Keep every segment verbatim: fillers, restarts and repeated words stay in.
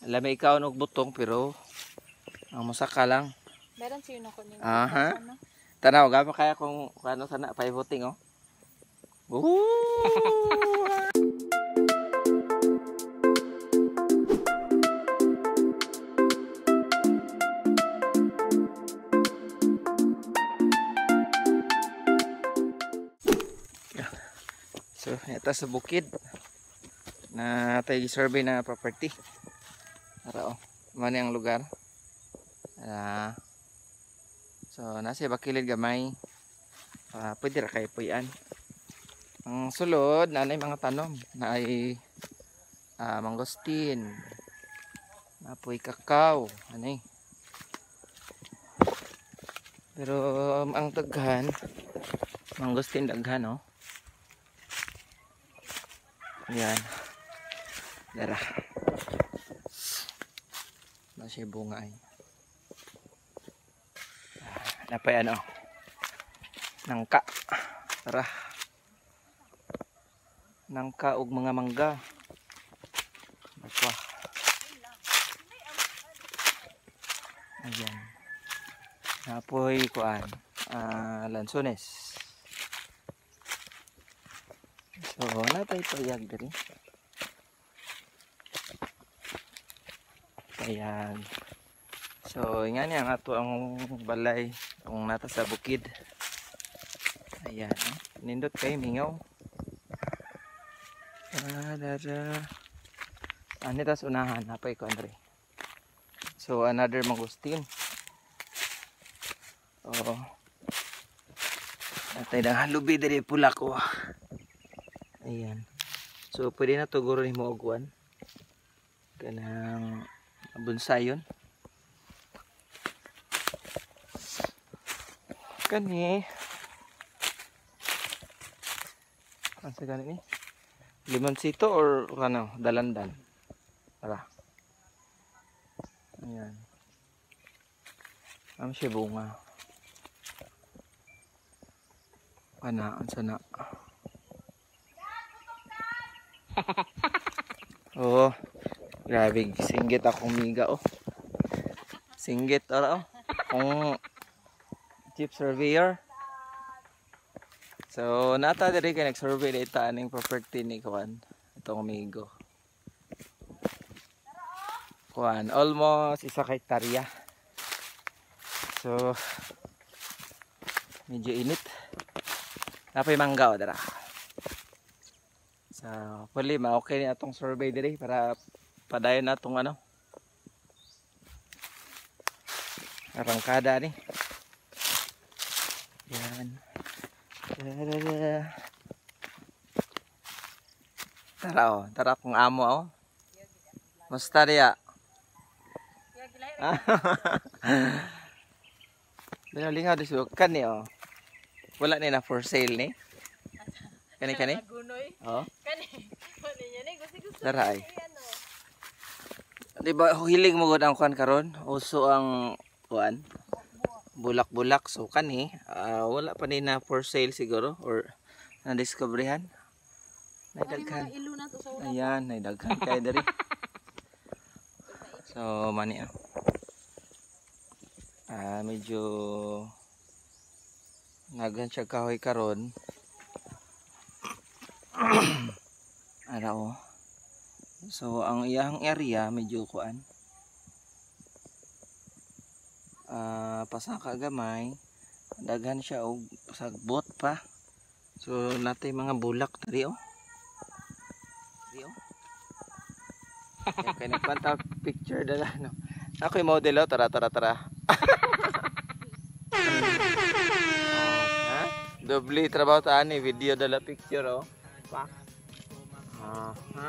Alam mo ikaw og butong pero ang musaka lang. Meron siyo na ko niyo. Aha. Tanaw ga pa kaya kung ano sana pa voting oh. Woo! So, ito sa bukid na tayo survey na property. Para oh, man ang lugar. Uh, so, nasa bakilid gamay. Uh, pwede ra kay puyan. Ang sulod na ay mga tanom na ay uh, mangosteen. Napoy kakao, anay. Pero um, ang daghan mangosteen daghan oh. Yan. Dara. Masih bunga ay. Napay ano? Nangka. Tara. Nangka ug mga mangga. Nakwa. Ayan. Napoy kuan. Ah, lansones. So, natay payag diri. Payag. So, nga niya nga to ang balay kung nata sa bukid. Ayan. Eh. Nindot kay mingaw. Ah, dada. Ani tas unahan. Napay ko, Andre. So, another mangustin. Oh. Natay na halubi diri pula ko. Ayan. So, pwede na to guro ni mo ogwan. Kanang bonsayon. Kani. Ano sa gani ni? Limonsito or ano, dalandan. Tara. Ayan. Ang siya bunga. Kana, ang sana. Oh, grabe, singgit akong miga oh. Singgit ara oh. Kung chief surveyor. So, nata diri kay nag-survey dito aning property ni Kuan. Itong amigo. Kuan, almost isa ka hektarya. So, medyo init. Napay mangga o dara. So, pwede ma-okay na itong survey diri para padayon na itong ano. Arangkada ni. Yan. Tara o, tara kung amo o. Musta riya? Lingaw di sukan ni o. Wala ni na for sale ni. Kani kani? Oh. Kani. Kani niya ni gusto-gusto. Tara ay. Di ba hilig mo gud ang kuan karon? Uso ang kuan. Bulak-bulak so kani uh, wala pa ni na for sale siguro or na discoveryhan. Naidaghan. Ayan, naidaghan kay diri. So mani ah. Uh, medyo nagan siya kahoy karon. Araw. So ang iyang area medyo kuan. Uh, pasaka gamay. Daghan siya og sagbot pa. So natay mga bulak diri oh. Diri oh. Kay nagpanta picture dala no. Ako yung model oh, tara tara tara. Doble trabaho ta ani video dala picture oh. Pa. Ah, ha?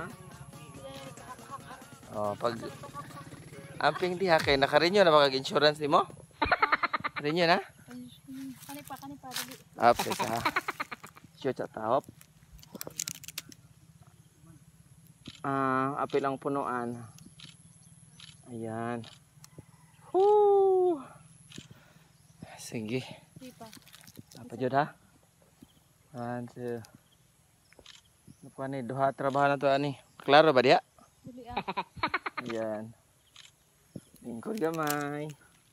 Oh, pag amping diha kay naka-renew na magag insurance nimo? Renew na? Kani pa kani pa dali. Up sa. Sure sa top. Ah, apil ang punuan. Ayan. Woo! Sige. Diba? Apa jud ha? One, two. Ano pa ni? Duha trabaho na to ani. Klaro ba diya? Dili ah. Ayan. Lingkod gamay.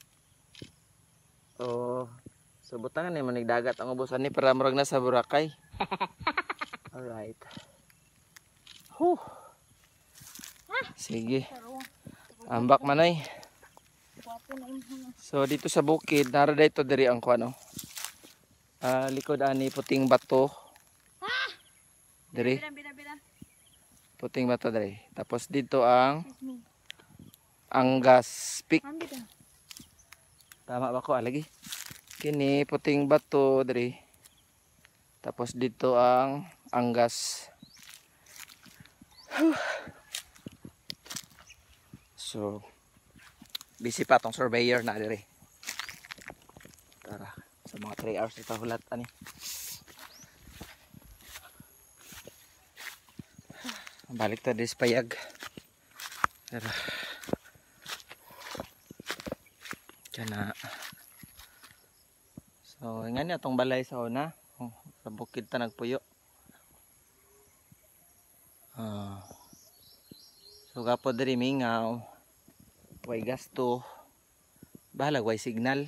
Oh, subutan ni manig dagat ang ubusan ni para murag na sa Boracay. Alright. Huh. Sige. Ambak manay. So dito sa bukid, nara dito diri ang kuano. Ah, likod ani puting bato. Diri. Puting bato diri. Tapos dito ang Angas Peak. Tama ba ko? Ah, lagi. Kini puting bato diri. Tapos dito ang Angas. So busy pa tong surveyor na diri. Tara, sa mga three hours ito hulat ani. Balik ta dis payag. Tara. Kana. So, nga niya itong balay sa una. Oh, sa bukid ta nagpuyo. Uh, so, kapod diri mingaw. Way gasto. Bahalag, way signal.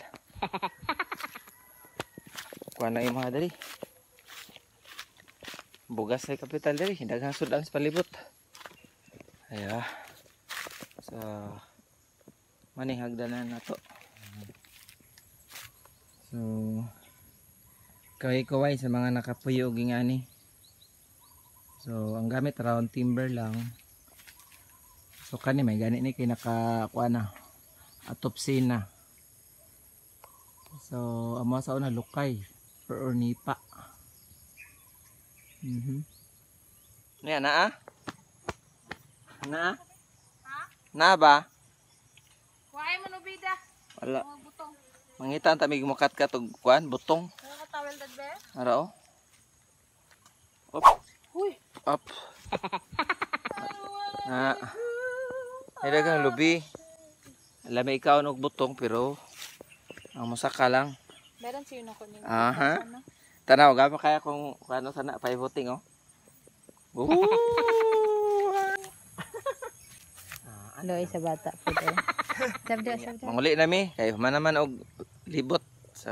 Kuha na yung mga diri. Bugas sa kapital diri. Daghang sudan sa palibot. Ayan. So, maning hagdanan na to. So, kaway-kaway sa mga nakapuyo gingani. So, ang gamit round timber lang. So, kani may gani ni kay nakakuha na. Atopsina. So, amo sa una lukay. Or nipa. Mhm. Niya na ah? Na? Ha? Na ba? Kuhay mo nubida. Wala. Mga butong. Mangita ta mig mukat ka tog kuan butong. Mga katawel dad ba? Ara oh. Up. Huy. Up. Na. Ay dagang lubi. Alam mo ikaw og butong pero ang musaka lang. Meron siyo na ko niyo. Aha. Tanaw gapa kaya kung ano sana five voting oh. Woo! Alo ay sa bata po daw. Sabda, sabda. Manguli na mi kay man naman og libot. So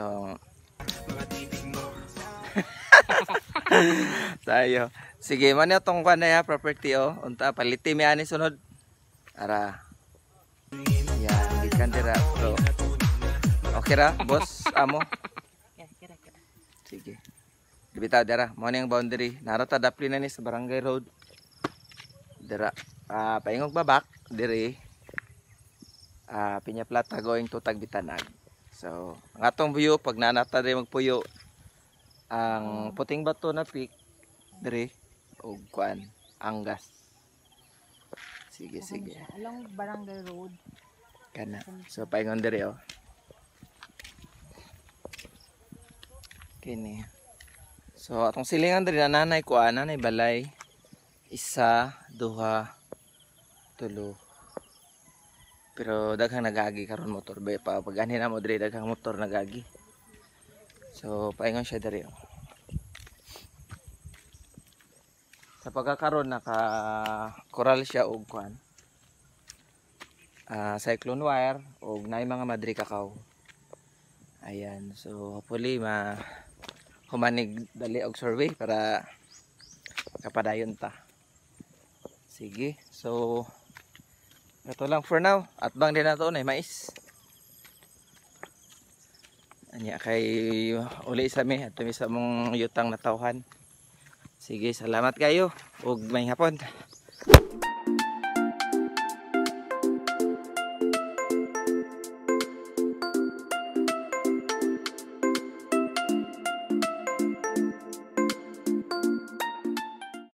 tayo. Sige man atong kuan na ya property oh. Unta paliti mi ani sunod. Ara. Yan, gikan dira. So, okay ra, boss amo. Kira kira. Sige. Dibitaw dira, mo ning boundary. Narata dapli na ni sa Barangay Road. Dira. Ah, paingog babak diri. Ah, pinya plata going to Tagbitanag. So, ang atong view pag nanata diri magpuyo ang puting bato na peak diri og kuan, Angas. Sige, sige. Along Barangay Road. Kana. So, paingon diri oh. Kini. So, atong silingan diri na nanay kuan, nanay balay. Isa, duha, tulo. Pero daghang nagagi karon motor ba pa pag ani na mo diri daghang motor nagagi. So paingon siya diri. Sa pagkakaroon naka coral siya og kuan. Ah, cyclone wire og naay mga madri kakao. Ayan, so hopefully ma humanig dali og survey para kapadayon ta. Sige, so ito lang for now. At bang din na ito na mais. Anya kay uli sa mi at tumi sa mong yutang natawhan. Sige, salamat kayo. Ug may hapon.